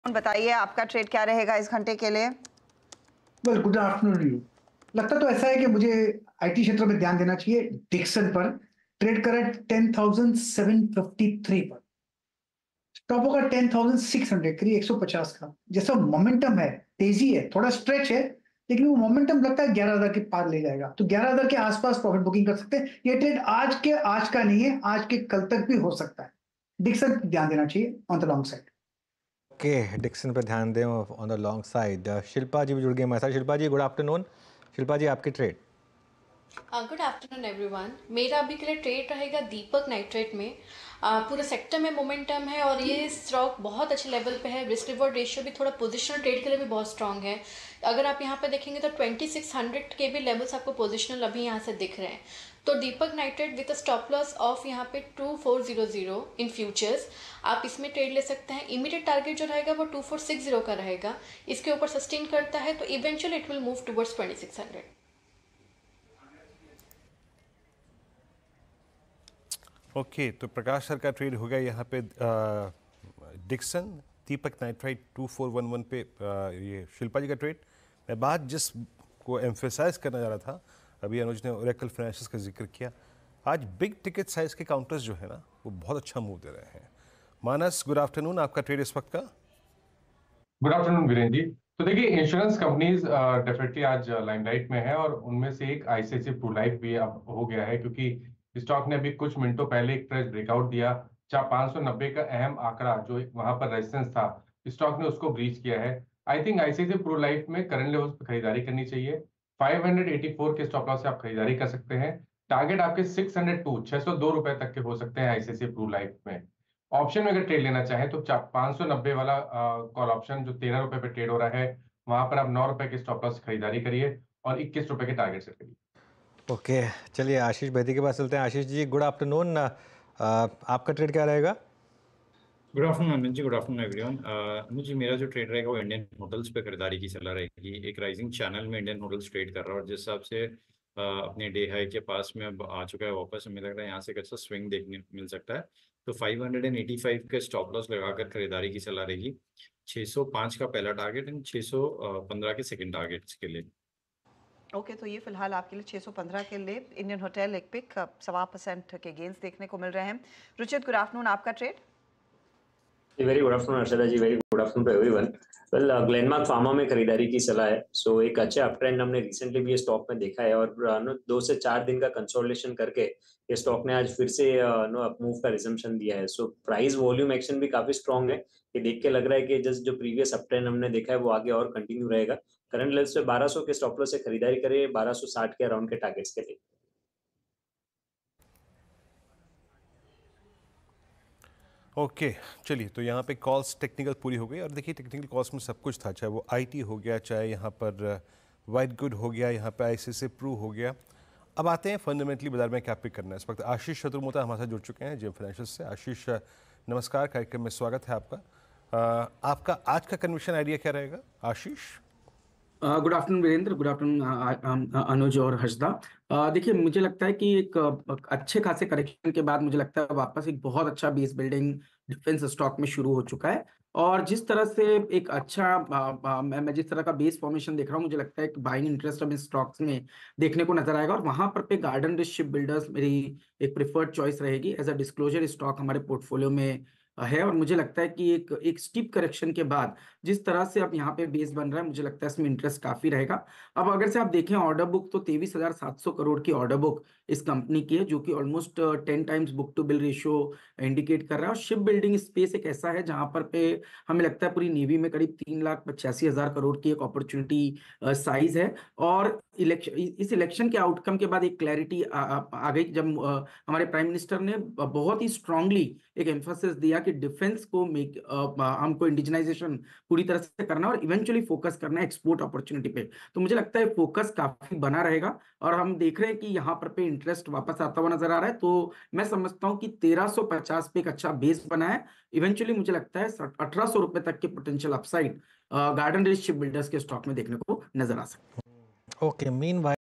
बताइए आपका ट्रेड क्या रहेगा इस घंटे के लिए? Well good afternoon you. लगता तो ऐसा है कि मुझे आईटी क्षेत्र में ध्यान देना चाहिए। डिक्सन पर ट्रेड करें 10,753 पर, स्टॉप होगा 10,600, करीब 150 का। जैसा मोमेंटम है, तेजी है, थोड़ा स्ट्रेच है, लेकिन वो मोमेंटम लगता है 11,000 के पार ले जाएगा। तो 11,000 के आसपास प्रॉफिट बुकिंग कर सकते हैं। ये ट्रेड आज का नहीं है, आज के कल तक भी हो सकता है। डिक्सन ध्यान देना चाहिए on the long side. Okay, Dixon पर ध्यान दें on the long side. Shilpa ji भी जुड़ गए हमारे साथ। Shilpa ji good afternoon. शिल्पा जी आपकी ट्रेड। Good afternoon everyone. मेरा अभी के लिए ट्रेड रहेगा दीपक नाइट्रेट में। पूरे सेक्टर में मोमेंटम है और ये स्टॉक बहुत अच्छे लेवल पे है। रिस्क रिवॉर्ड रेशियो भी थोड़ा पोजिशनल ट्रेड के लिए भी बहुत स्ट्रांग है। अगर आप यहाँ पे देखेंगे तो 2600 के भी लेवल्स आपको पोजिशनल अभी यहाँ से दिख रहे हैं। तो Deepak nitrate with stop loss of यहाँ पे 2400 इन फ्यूचर्स आप इसमें ट्रेड ले सकते हैं। इमीडिएट टारगेट जो रहेगा वो 2460 का रहेगा। इसके ऊपर सस्टेन करता है तो eventually it will move towards 2600। Okay, तो प्रकाश सर का ट्रेड हो गया यहाँ पे डिक्सन दीपक नाइट्राइट 2411 पे। ये शिल्पा जी का ट्रेड। मैं बात जिस को एम्फेसाइज करना जा रहा था, अभी अनुज ने ओरेकल फाइनेंशियल्स का जिक्र किया। आज बिग टिकट साइज के काउंटर्स जो है ना, वो बहुत अच्छा मूव दे रहे हैं। मानस गुड आफ्टरनून, आपका ट्रेड इस वक्त का। Good afternoon Virendra ji. तो देखिए, इंश्योरेंस कंपनीज डेफिनेटली आज लाइमलाइट में है और उनमें से एक आईसीआईसीआई प्रू लाइफ भी अब हो गया है, क्योंकि स्टॉक ने अभी कुछ मिनटों पहले एक फ्रेश ब्रेकआउट दिया। 590 का अहम आंकड़ा जो वहां पर रेजिस्टेंस था, स्टॉक ने उसको ब्रीच किया है। I think ICICI Pru Life में करंट लेवल्स पर खरीदारी करनी चाहिए। 584 के स्टॉप लॉस से आप खरीदारी कर सकते हैं। टारगेट आपके 602 तक के हो सकते हैं आईसीआईसीआई प्रू लाइफ में। ऑप्शन में अगर ट्रेड लेना चाहें तो 590 वाला कॉल ऑप्शन जो 13 रुपए पे ट्रेड हो रहा है, वहां पर आप 9 रुपए के स्टॉप लॉस खरीदारी करिए और 21 रुपए के टारगेट सेट करिए। ओके, चलिए आशीष बैदी के पास चलते हैं। Ashish ji good afternoon. आपका ट्रेड क्या रहेगा? Good afternoon Amit ji, good afternoon everyone. Amit ji, मेरा जो ट्रेड रहेगा वो इंडियन होटल्स पे खरीदारी की सलाह रहेगी। एक राइजिंग चैनल में इंडियन होटल्स ट्रेड कर रहा है और जिस हिसाब से अपने डे हाई के पास में अब आ चुका है वापस, हमें लग रहा है यहाँ से एक अच्छा स्विंग देखने मिल सकता है। तो 585 के स्टॉप लॉस लगाकर खरीदारी की सलाह रहेगी। 605 का पहला टारगेट एंड 615 के सेकेंड टारगेट के लिए। ओके, तो ये फिलहाल आपके लिए 615 के लिए इंडियन होटल एक पिक 1.25% के गेंस देखने को मिल रहे हैं। रुचित गुड आफ्टरनून, आपका trade. Very good afternoon Arshada ji, very good afternoon to everyone. Well, Glenmark pharma में खरीदारी की सलाह है। सो एक अच्छे अप ट्रेंड हमने रिसेंटली भी ये स्टॉक में देखा है और 2 से 4 दिन का कंसोलिडेशन करके ये स्टॉक ने आज फिर से अप मूव का रिजम्पशन दिया है। सो प्राइस वॉल्यूम एक्शन भी काफी स्ट्रॉन्ग है। ये देख के लग रहा है कि जस्ट जो प्रीवियस अप ट्रेंड हमने देखा है वो आगे और कंटिन्यू रहेगा। करंट लेवल से 1200 के स्टॉप लॉस से खरीदारी करिए, 1260 के अराउंड के टारगेट्स के लिए। ओके, चलिए, तो यहाँ पे कॉल्स टेक्निकल पूरी हो गई। और देखिए, टेक्निकल कॉल्स में सब कुछ था, चाहे वो आईटी हो गया, चाहे यहाँ पर वाइट गुड हो गया, यहाँ पे आईसीआईसीआई प्रू हो गया। अब आते हैं फंडामेंटली बाजार में क्या पिक करना है। इस वक्त आशीष शत्रुमोता हमारे साथ जुड़ चुके हैं जेम फाइनेंशियल से। आशीष नमस्कार, कार्यक्रम में स्वागत है आपका। आपका आज का कन्विक्शन आइडिया क्या रहेगा Ashish? Good afternoon Virendra, good afternoon Anuj और हर्षदा। देखिए, मुझे लगता है कि एक अच्छे खासे करेक्शन के बाद मुझे लगता है वापस एक बहुत अच्छा बेस बिल्डिंग डिफेंस स्टॉक में शुरू हो चुका है। और जिस तरह से एक अच्छा मैं जिस तरह का बेस फॉर्मेशन देख रहा हूँ, मुझे लगता है कि बाइंग इंटरेस्ट अब इन स्टॉक्स में देखने को नजर आएगा और वहां पर पे गार्डन रिच शिप बिल्डर्स मेरी एक प्रिफर्ड चॉइस रहेगी। एज अ डिस्क्लोजर स्टॉक हमारे पोर्टफोलियो में है और मुझे लगता है कि एक स्टीप करेक्शन के बाद जिस तरह से अब यहाँ पे बेस बन रहा है, मुझे लगता है इसमें इंटरेस्ट काफी रहेगा। अब अगर से आप देखें ऑर्डर बुक, तो 23,700 करोड़ की ऑर्डर बुक इस कंपनी की है, जो कि almost 10 times book to bill ratio indicate कर रहा है। और शिप बिल्डिंग स्पेस एक ऐसा है जहां पर पे हमें लगता है पूरी नेवी में करीब 3,85,000 करोड़ की एक अपॉर्चुनिटी साइज है। और इस इलेक्शन के आउटकम के बाद एक क्लैरिटी आ गई, जब हमारे प्राइम मिनिस्टर ने बहुत ही स्ट्रांगली एक एम्फोसिस दिया कि डिफेंस को हमको इंडिजनाइजेशन पूरी तरह से करना और इवेंचुअली फोकस करना है एक्सपोर्ट अपॉर्चुनिटी पे। तो मुझे लगता है फोकस काफी बना रहेगा और हम देख रहे हैं कि यहाँ पर पे इंटरेस्ट वापस आता हुआ नजर आ रहा है। तो मैं समझता हूँ कि 1350 पे एक अच्छा बेस बना है। इवेंचुअली मुझे लगता है 1800 रुपए तक के potential upside Garden Reach ship builders के स्टॉक में देखने को नजर आ सकता है। Okay, mean